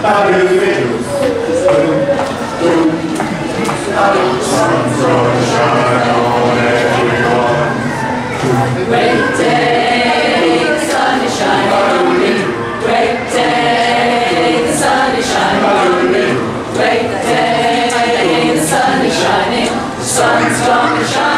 Sun's gonna shine on everyone. Great day, the sun is shining on me. Great day, the sun is shining on me. Great day, the sun is shining. The sun's gonna shine.